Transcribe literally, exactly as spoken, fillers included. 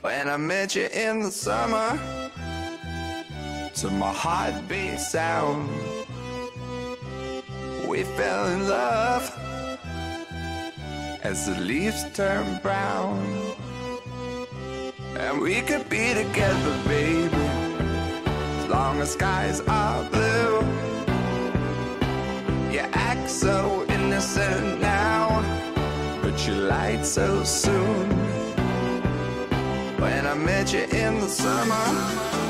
When I met you in the summer, to my heartbeat sound, we fell in love as the leaves turn brown. And we could be together, baby, as long as skies are blue. You act so innocent now, but you lied so soon. When I met you in the summer,